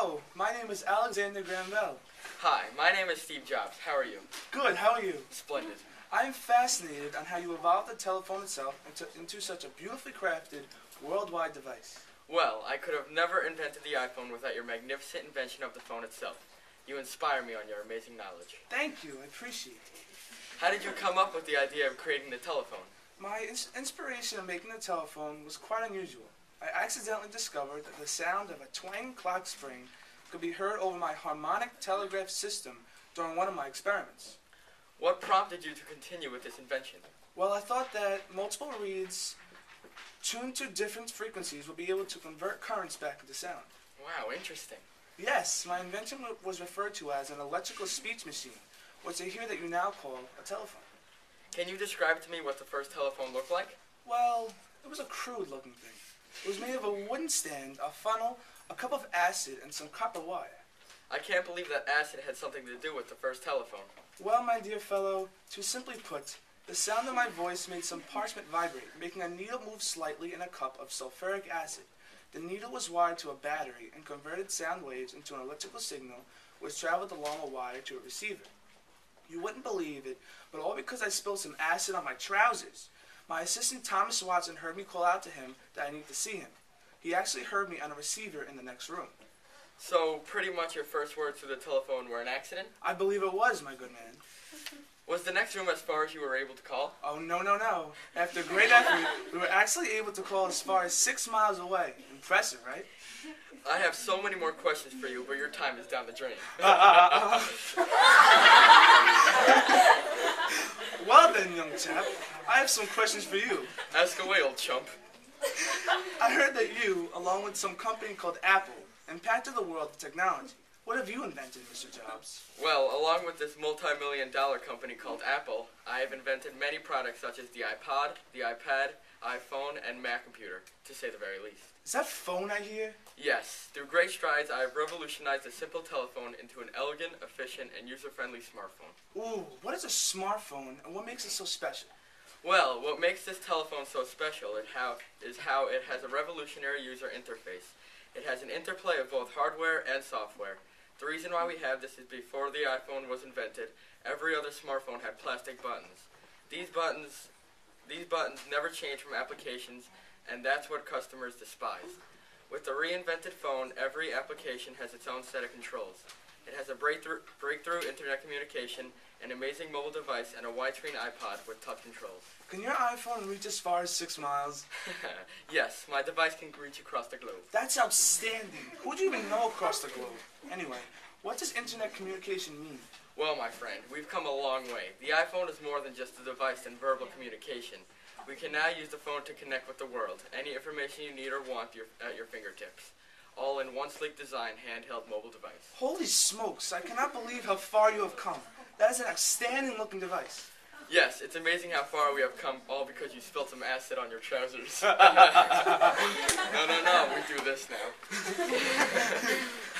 Hello, my name is Alexander Graham Bell. Hi, my name is Steve Jobs. How are you? Good, how are you? Splendid. I am fascinated on how you evolved the telephone itself into such a beautifully crafted, worldwide device. Well, I could have never invented the iPhone without your magnificent invention of the phone itself. You inspire me on your amazing knowledge. Thank you, I appreciate it. How did you come up with the idea of creating the telephone? My inspiration of making the telephone was quite unusual. I accidentally discovered that the sound of a twanging clock spring could be heard over my harmonic telegraph system during one of my experiments. What prompted you to continue with this invention? Well, I thought that multiple reeds tuned to different frequencies would be able to convert currents back into sound. Wow, interesting. Yes, my invention was referred to as an electrical speech machine, which I hear that you now call a telephone. Can you describe to me what the first telephone looked like? Well, it was a crude-looking thing. It was made of a wooden stand, a funnel, a cup of acid, and some copper wire. I can't believe that acid had something to do with the first telephone. Well, my dear fellow, to simply put, the sound of my voice made some parchment vibrate, making a needle move slightly in a cup of sulfuric acid. The needle was wired to a battery and converted sound waves into an electrical signal which traveled along a wire to a receiver. You wouldn't believe it, but all because I spilled some acid on my trousers. My assistant Thomas Watson heard me call out to him that I need to see him. He actually heard me on a receiver in the next room. So, pretty much your first words to the telephone were an accident? I believe it was, my good man. Was the next room as far as you were able to call? Oh, no. After great effort, we were actually able to call as far as 6 miles away. Impressive, right? I have so many more questions for you, but your time is down the drain. Well then, young chap, I have some questions for you. Ask away, old chump. I heard that you, along with some company called Apple, impacted the world with technology. What have you invented, Mr. Jobs? Well, along with this multi-million-dollar company called Apple, I have invented many products such as the iPod, the iPad, iPhone, and Mac computer, to say the very least. Is that phone I hear? Yes, through great strides, I have revolutionized a simple telephone into an elegant, efficient, and user-friendly smartphone. Ooh, what is a smartphone, and what makes it so special? Well, what makes this telephone so special is how it has a revolutionary user interface. It has an interplay of both hardware and software. The reason why we have this is before the iPhone was invented, every other smartphone had plastic buttons. These buttons never change from applications, and that's what customers despise. With the reinvented phone, every application has its own set of controls. It has a breakthrough internet communication, an amazing mobile device, and a widescreen iPod with touch controls. Can your iPhone reach as far as 6 miles? Yes, my device can reach across the globe. That's outstanding. Who do you even know across the globe? Anyway, what does internet communication mean? Well, my friend, we've come a long way. The iPhone is more than just a device and verbal communication. We can now use the phone to connect with the world. Any information you need or want at your fingertips. All in one sleek design, handheld mobile device. Holy smokes, I cannot believe how far you have come. That is an outstanding looking device. Yes, it's amazing how far we have come, all because you spilled some acid on your trousers. No, we do this now.